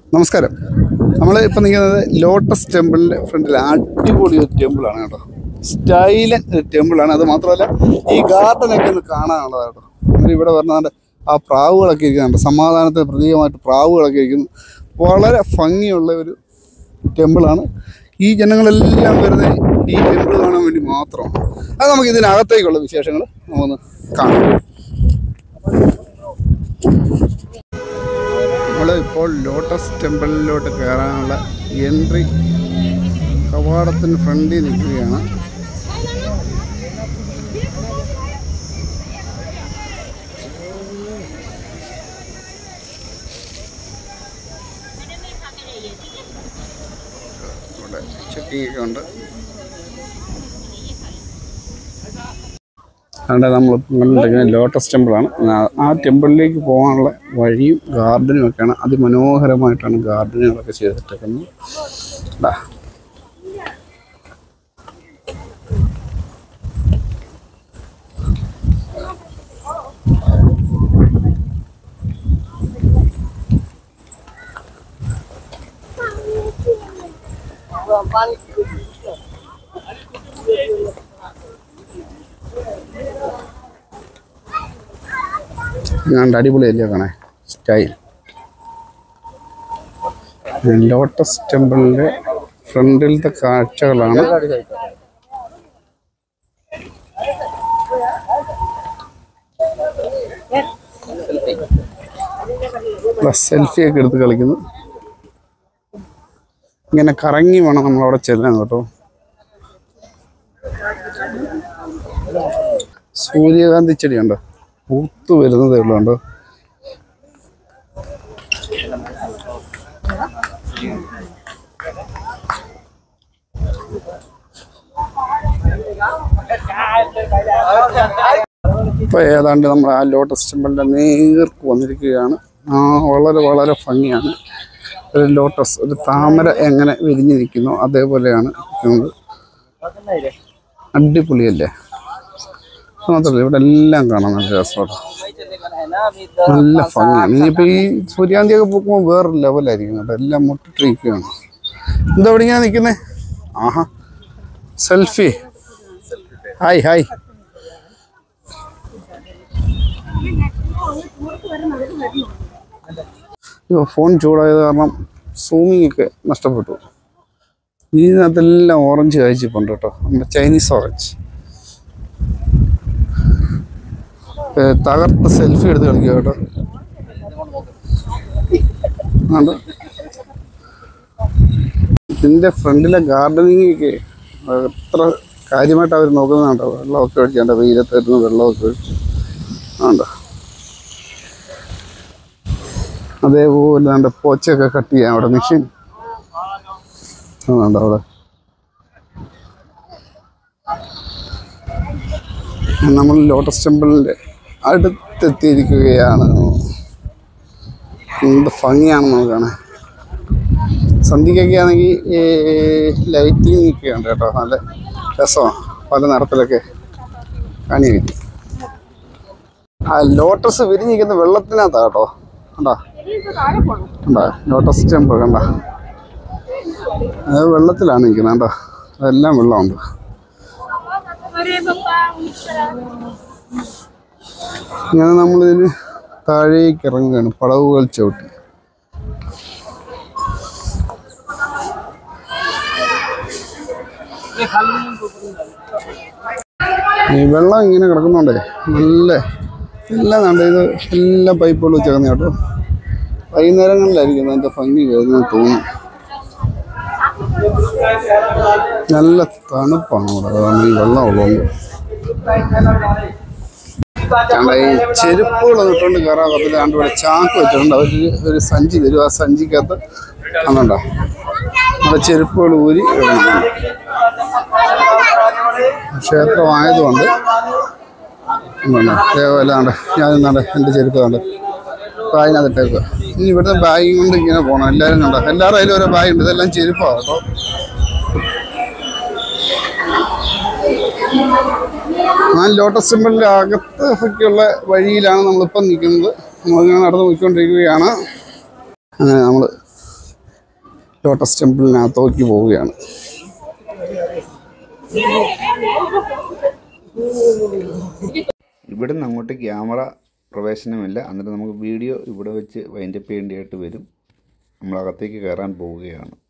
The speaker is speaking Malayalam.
നമസ്കാരം. നമ്മൾ ഇപ്പം നിൽക്കുന്നത് ലോട്ടസ് ടെമ്പിളിൻ്റെ ഫ്രണ്ടിൽ അടിപൊളി ഒരു ടെമ്പിളാണ് കേട്ടോ. സ്റ്റൈലൻ ഒരു ടെമ്പിളാണ്. അത് മാത്രമല്ല ഈ ഗാർഡനൊക്കെ ഒന്ന് കാണാനുള്ളത് കേട്ടോ. ഇവിടെ പറഞ്ഞാൽ ആ പ്രാവുകളൊക്കെ ഇരിക്കുന്നുണ്ട്. സമാധാനത്തിന് പ്രതീകമായിട്ട് പ്രാവുകളൊക്കെ ഇരിക്കുന്നു. വളരെ ഭംഗിയുള്ള ഒരു ടെമ്പിളാണ്. ഈ ജനങ്ങളെല്ലാം വരുന്നത് ഈ ടെമ്പിൾ കാണാൻ വേണ്ടി മാത്രമാണ്. അത് നമുക്ക് ഇതിനകത്തേക്കുള്ള വിശേഷങ്ങൾ നമുക്കൊന്ന് കാണാം. ഇപ്പോൾ ലോട്ടസ് ടെമ്പിളിലോട്ട് കയറാനുള്ള എൻട്രി കവാടത്തിന് ഫ്രണ്ടിൽ നിൽക്കുകയാണ്. ഇവിടെ ചെക്കിംഗ് ഒക്കെ ഉണ്ട്. അതുകൊണ്ട് നമ്മൾ കണ്ടിരിക്കുന്നത് ലോട്ടസ് ടെമ്പിളാണ്. ആ ടെമ്പിളിലേക്ക് പോകാനുള്ള വഴിയും ഗാർഡനും ഒക്കെയാണ്. അതിമനോഹരമായിട്ടാണ് ഗാർഡനുകളൊക്കെ ചെയ്തിട്ടേക്കുന്നത്. ഞാൻ അടിപൊളിയല്ലേ കാണാൻ സ്റ്റൈൽ. ലോട്ടസ് ടെമ്പിളിൻ്റെ ഫ്രണ്ടിലത്തെ കാഴ്ചകളാണ്. സെൽഫിയൊക്കെ എടുത്ത് കളിക്കുന്നു. ഇങ്ങനെ കറങ്ങി വേണം നമ്മളവിടെ ചെല്ലാൻ കേട്ടോ. സൂര്യകാന്തി ചെടിയുണ്ടോ, പൂത്തു വരുന്നതേ ഉള്ളതുണ്ടോ. ഇപ്പോൾ ഏതാണ്ട് നമ്മൾ ആ ലോട്ടസ് ടെമ്പിളിൻ്റെ നേർക്ക് വന്നിരിക്കുകയാണ്. വളരെ വളരെ ഭംഗിയാണ്. ഒരു ലോട്ടസ്, ഒരു താമര എങ്ങനെ വിരിഞ്ഞിരിക്കുന്നു അതേപോലെയാണ് ഇരിക്കുന്നത്. അടിപൊളിയല്ലേ. മാത്രമല്ല ഇവിടെ എല്ലാം കാണാൻ നല്ല രസമാണ്, നല്ല ഭംഗിയാണ്. ഇനിയിപ്പോൾ ഈ സൂര്യാന്തിയൊക്കെ പോകുമ്പോൾ വേറൊരു ലെവലായിരിക്കും കേട്ടോ. എല്ലാം മുട്ടിട്ടിരിക്കുകയാണ്. എന്താ ഇവിടെ ഇങ്ങനെ നിൽക്കുന്നത്? ആഹാ, സെൽഫി. Hi hi. ഫോൺ ചൂടായത് കാരണം സൂമിങ് ഒക്കെ നഷ്ടപ്പെട്ടു. ഇതിനകത്തെല്ലാം ഓറഞ്ച് കഴിച്ചിട്ടുണ്ട് കേട്ടോ. നമ്മുടെ ചൈനീസ് ഓറഞ്ച് തകർത്ത് സെൽഫി എടുത്ത് കളിക്കുക കേട്ടോ. ഇതിൻ്റെ ഫ്രണ്ടിലെ ഗാർഡനിങ്ങൊക്കെ എത്ര കാര്യമായിട്ട് അവർ നോക്കുന്നുണ്ടോ. വെള്ളമൊക്കെ ഒഴിച്ചാണ്ട് വെയിലത്ത് വരുന്ന വെള്ളമൊക്കെ ഒഴിച്ച് ആണ്ടോ. അതേപോലെ നമ്മുടെ പോച്ചയൊക്കെ കട്ട് ചെയ്യാം അവിടെ മെഷീൻ അതുണ്ടോ. അവിടെ നമ്മൾ ലോട്ടസ് ടെമ്പിളിൻ്റെ അടുത്തെത്തിയിരിക്കുകയാണ്. എന്ത് ഭംഗിയാണ് നമുക്ക് കാണാൻ. സന്ധ്യക്കൊക്കെ ആണെങ്കിൽ ലൈറ്റിങ് ഒക്കെ ഉണ്ട് കേട്ടോ. നല്ല രസമാണ്. പല നിറത്തിലൊക്കെ കാണി കിട്ടി. ആ ലോട്ടസ് വിരിഞ്ഞിരിക്കുന്ന വെള്ളത്തിനകത്താണ് കേട്ടോ. കണ്ടോ കണ്ടോ ലോട്ടസ് ടെമ്പിൾ കണ്ടോ. അത് വെള്ളത്തിലാണ് നിൽക്കുന്നത് കേട്ടോ. അതെല്ലാം വെള്ളമുണ്ട്. ഇങ്ങനെ നമ്മളിതിന് താഴേക്ക് ഇറങ്ങുകയാണ് പടവുകൾ ചവിട്ടി. ഈ വെള്ളം ഇങ്ങനെ കിടക്കുന്നുണ്ടേ നല്ല എല്ലാം കണ്ട. ഇത് എല്ലാം പൈപ്പുകൾ വെച്ചേക്കുന്ന കേട്ടോ. വൈകുന്നേരങ്ങളിലായിരിക്കും അതിൻ്റെ ഭംഗി വരുന്നത് തോന്നുന്നു. നല്ല തണുപ്പാണ് അവിടെ. അതാണ് ഈ വെള്ളം ഉള്ളതുകൊണ്ട്. ഈ ചെരുപ്പുകൾ ഇട്ടുകൊണ്ട് കയറാൻ പറ്റില്ല. ഇവിടെ ചാക്ക് വെച്ചിട്ടുണ്ട്. അവർ ഒരു സഞ്ചി തരും. ആ സഞ്ചിക്കകത്ത് അതുണ്ടോ നമ്മുടെ ചെരുപ്പുകൾ ഊരി ഇടണം. ക്ഷേത്രമായതുകൊണ്ട് അതേപോലെ ഉണ്ട്. ഞാനെന്നാണ്ട് എൻ്റെ ചെരുപ്പ് കണ്ട് അപ്പോൾ അതിനകത്തിട്ടേക്കുക. ഇനി ഇവിടുത്തെ ബാഗ് കൊണ്ട് ഇങ്ങനെ പോകണം. എല്ലാവരും കണ്ടോ, എല്ലാവരും അതിലും ഓരോ ബാഗുണ്ട്. ഇതെല്ലാം ചെരുപ്പാണ് കേട്ടോ. ആ ലോട്ടസ് ടെമ്പിളിൻ്റെ അകത്തേക്കുള്ള വഴിയിലാണ് നമ്മളിപ്പം നിൽക്കുന്നത്. നമ്മളിങ്ങനെ നടന്ന് പോയിക്കൊണ്ടിരിക്കുകയാണ്. അങ്ങനെ നമ്മൾ ലോട്ടസ് ടെമ്പിളിനകത്തേക്ക് പോവുകയാണ്. ഇവിടെ നിന്ന് അങ്ങോട്ട് ക്യാമറ പ്രവേശനമില്ല. എന്നിട്ട് നമുക്ക് വീഡിയോ ഇവിടെ വെച്ച് വൈൻഡപ്പ് ചെയ്യേണ്ടതായിട്ട് വരും. നമ്മളകത്തേക്ക് കയറാൻ പോവുകയാണ്.